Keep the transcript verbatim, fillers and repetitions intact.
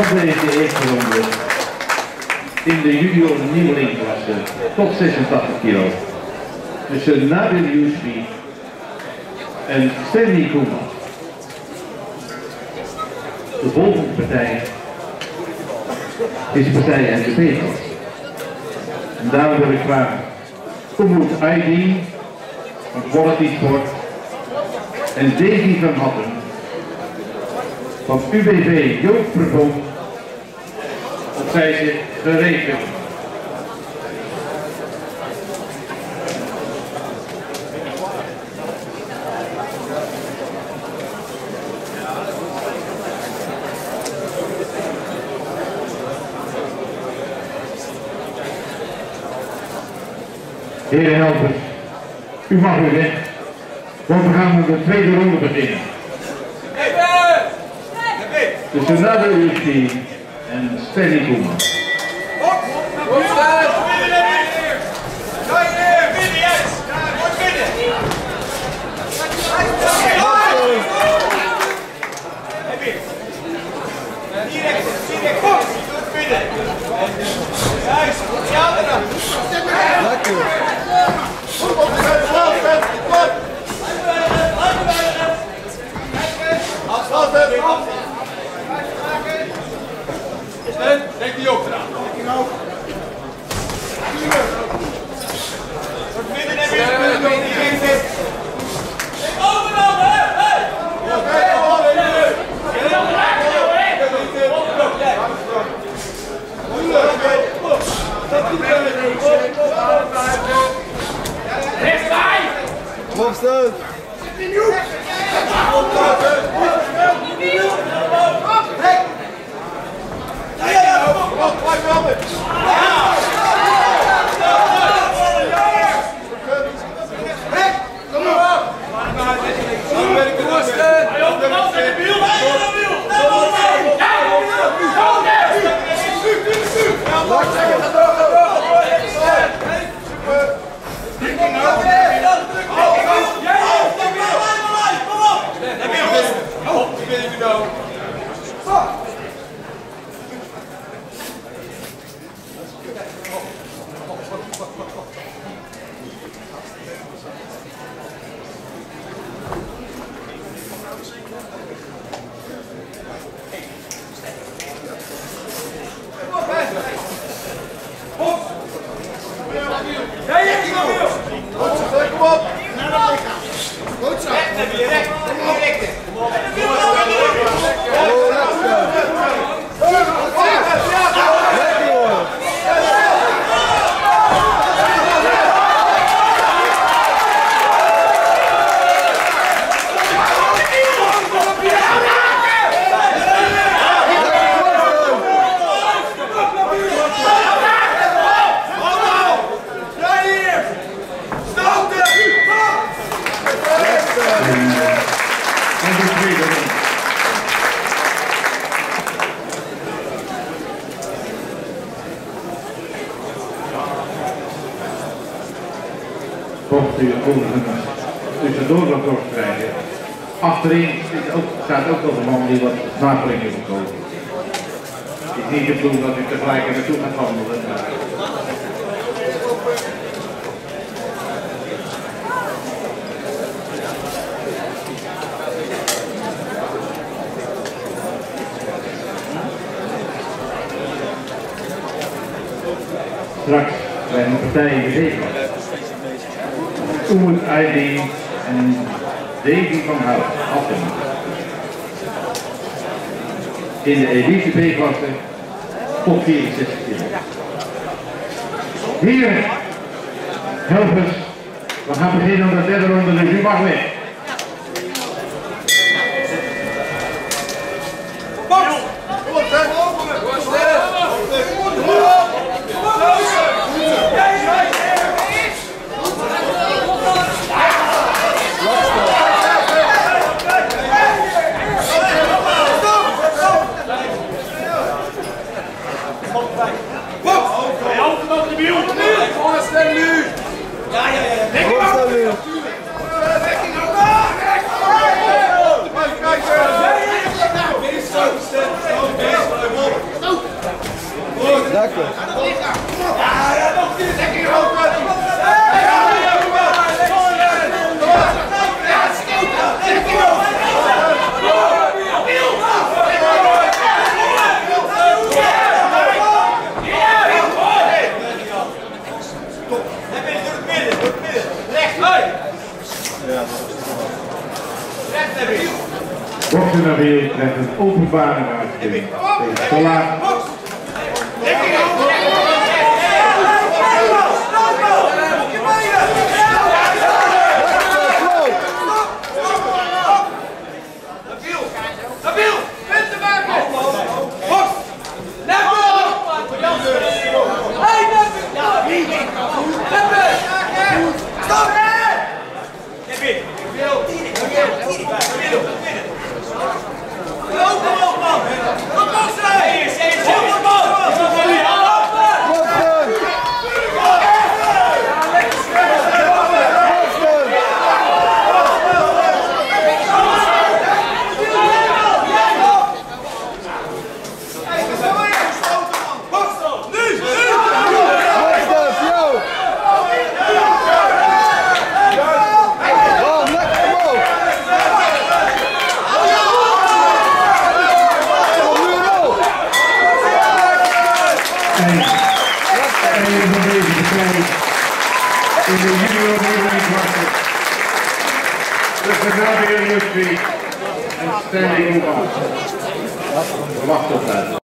van deze eerste ronde in de junior nieuwelingklasse tot zesentachtig kilo tussen Nabil Youssfi en Stanley Koeman. De volgende partij is de partij en de B-klasse. En daarom wil ik vragen Umut Aydin van Quality Sport en Davy van Hatten van U B V Jeugdverbond op zij gerekend. Heren helpers, u mag weer weg, want we gaan met de tweede ronde beginnen. Tussen Nabil Youssfi en Stanley Koeman. Denk die ook eraan. Wordt midden en weer. Overal, hè? Rechtsbij! Opstoot! Mocht u overigens tussendoor wat doorkrijgen. Achterin ook, staat ook nog een man die wat navelingen wil kopen. Het is niet de bedoeling dat u tegelijk er naartoe gaat wandelen. Maar... Straks bij een partij in de zeeklasse. Umut Aydin en Davy van Hatten. In de elite B-klasse tot vierenzestig kilo. Heren, helpers, we gaan beginnen aan de derde ronde, dus u mag weg. Ja, ja, ja. Dekking op! Dekking op! Kijk, kijk! Lekker. Boksen naar weer krijgt een openbare uitzending tegen Polla. En van deze partij in de junior nederlandse tussen Nabil Lutfi en Stanley Oba. Wacht op dat.